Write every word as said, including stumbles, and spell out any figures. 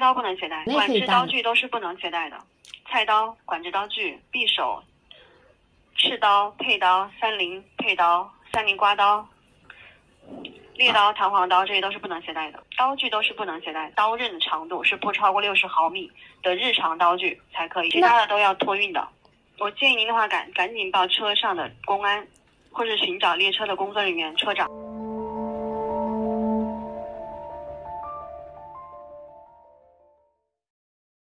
刀不能携带，管制刀具都是不能携带的。菜刀、管制刀具、匕首、刺刀、佩刀、三菱佩刀、三菱刮刀、猎刀、弹簧刀，这些都是不能携带的。刀具都是不能携带的，刀刃的长度是不超过六十毫米的日常刀具才可以，其他的都要托运的。我建议您的话赶赶紧报车上的公安，或是寻找列车的工作人员、车长。